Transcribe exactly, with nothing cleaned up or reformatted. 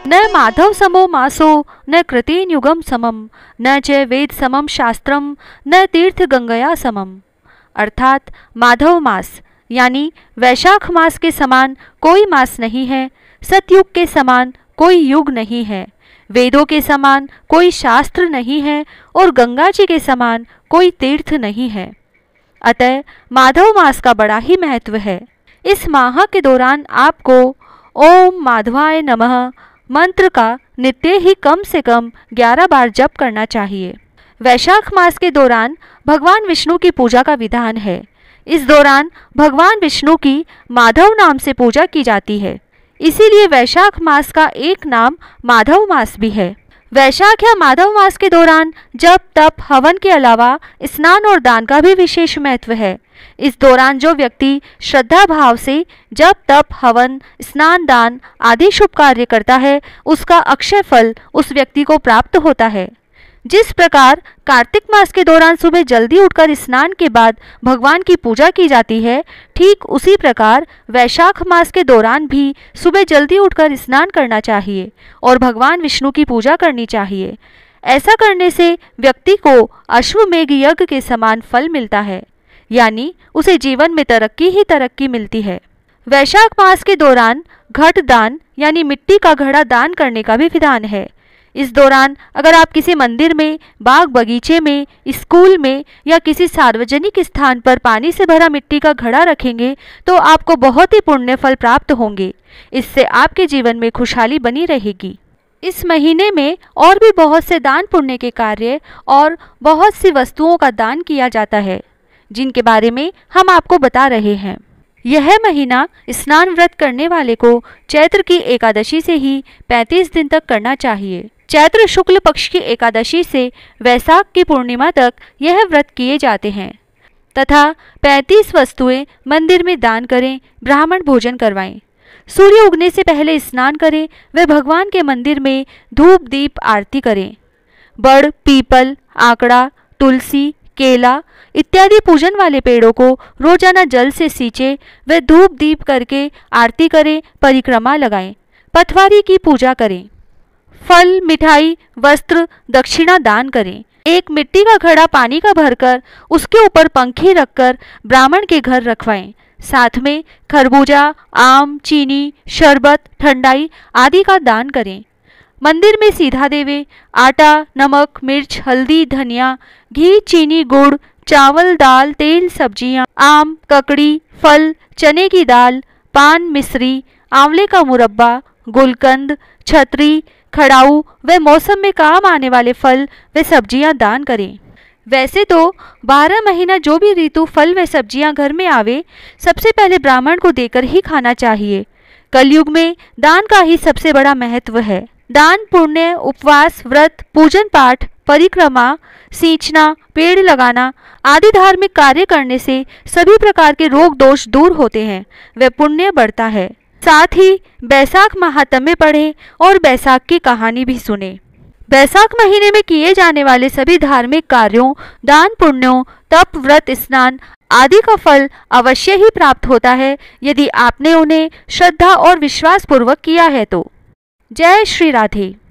न माधव समो मासो न कृतेन युगम समम न च वेद समम शास्त्रम न तीर्थ गंगया समम। अर्थात माधव मास यानी वैशाख मास के समान कोई मास नहीं है, सतयुग के समान कोई युग नहीं है, वेदों के समान कोई शास्त्र नहीं है और गंगा जी के समान कोई तीर्थ नहीं है। अतः माधव मास का बड़ा ही महत्व है। इस माह के दौरान आपको ओम माधवाय नमः मंत्र का नित्य ही कम से कम ग्यारह बार जप करना चाहिए। वैशाख मास के दौरान भगवान विष्णु की पूजा का विधान है। इस दौरान भगवान विष्णु की माधव नाम से पूजा की जाती है, इसीलिए वैशाख मास का एक नाम माधव मास भी है। वैशाख या माधव मास के दौरान जप तप हवन के अलावा स्नान और दान का भी विशेष महत्व है। इस दौरान जो व्यक्ति श्रद्धा भाव से जप तप हवन स्नान दान आदि शुभ कार्य करता है, उसका अक्षय फल उस व्यक्ति को प्राप्त होता है। जिस प्रकार कार्तिक मास के दौरान सुबह जल्दी उठकर स्नान के बाद भगवान की पूजा की जाती है, ठीक उसी प्रकार वैशाख मास के दौरान भी सुबह जल्दी उठकर स्नान करना चाहिए और भगवान विष्णु की पूजा करनी चाहिए। ऐसा करने से व्यक्ति को अश्वमेघ यज्ञ के समान फल मिलता है, यानी उसे जीवन में तरक्की ही तरक्की मिलती है। वैशाख मास के दौरान घट दान यानी मिट्टी का घड़ा दान करने का भी विधान है। इस दौरान अगर आप किसी मंदिर में, बाग बगीचे में, स्कूल में या किसी सार्वजनिक स्थान पर पानी से भरा मिट्टी का घड़ा रखेंगे तो आपको बहुत ही पुण्य फल प्राप्त होंगे। इससे आपके जीवन में खुशहाली बनी रहेगी। इस महीने में और भी बहुत से दान पुण्य के कार्य और बहुत सी वस्तुओं का दान किया जाता है, जिनके बारे में हम आपको बता रहे हैं। यह महीना स्नान व्रत करने वाले को चैत्र की एकादशी से ही पैंतीस दिन तक करना चाहिए। चैत्र शुक्ल पक्ष की एकादशी से वैशाख की पूर्णिमा तक यह व्रत किए जाते हैं तथा पैंतीस वस्तुएं मंदिर में दान करें, ब्राह्मण भोजन करवाएं। सूर्य उगने से पहले स्नान करें व भगवान के मंदिर में धूप दीप आरती करें। बड़, पीपल, आकड़ा, तुलसी, केला इत्यादि पूजन वाले पेड़ों को रोजाना जल से सींचे व धूप दीप करके आरती करें, परिक्रमा लगाएं। पटवारी की पूजा करें। फल, मिठाई, वस्त्र, दक्षिणा दान करें। एक मिट्टी का घड़ा पानी का भरकर उसके ऊपर पंखी रखकर ब्राह्मण के घर रखवाएं। साथ में खरबूजा, आम, चीनी, शरबत, ठंडाई आदि का दान करें। मंदिर में सीधा देवे। आटा, नमक, मिर्च, हल्दी, धनिया, घी, चीनी, गुड़, चावल, दाल, तेल, सब्जियां, आम, ककड़ी, फल, चने की दाल, पान, मिश्री, आंवले का मुरब्बा, गुलकंद, छतरी, खड़ाऊ व मौसम में काम आने वाले फल व सब्जियां दान करें। वैसे तो बारह महीना जो भी ऋतु फल व सब्जियां घर में आवे, सबसे पहले ब्राह्मण को देकर ही खाना चाहिए। कलयुग में दान का ही सबसे बड़ा महत्व है। दान, पुण्य, उपवास, व्रत, पूजन पाठ, परिक्रमा, सींचना, पेड़ लगाना आदि धार्मिक कार्य करने से सभी प्रकार के रोग दोष दूर होते हैं व पुण्य बढ़ता है। साथ ही बैसाख महात्म्य पढ़ें और बैसाख की कहानी भी सुने। बैसाख महीने में किए जाने वाले सभी धार्मिक कार्यों, दान पुण्यों, तप, व्रत, स्नान आदि का फल अवश्य ही प्राप्त होता है यदि आपने उन्हें श्रद्धा और विश्वास पूर्वक किया है तो। जय श्री राधे।